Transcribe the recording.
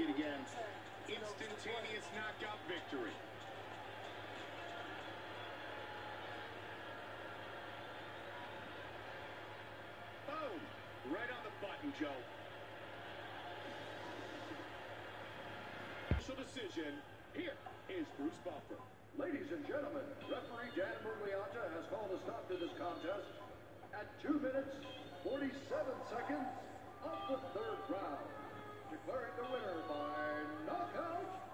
it again. Instantaneous knockout victory. Boom! Right on the button, Joe. Official decision. Here is Bruce Buffer. Ladies and gentlemen, referee Dan Mugliata has called a stop to this contest at 2 minutes, 47 seconds of the third round, declaring the winner by knockout,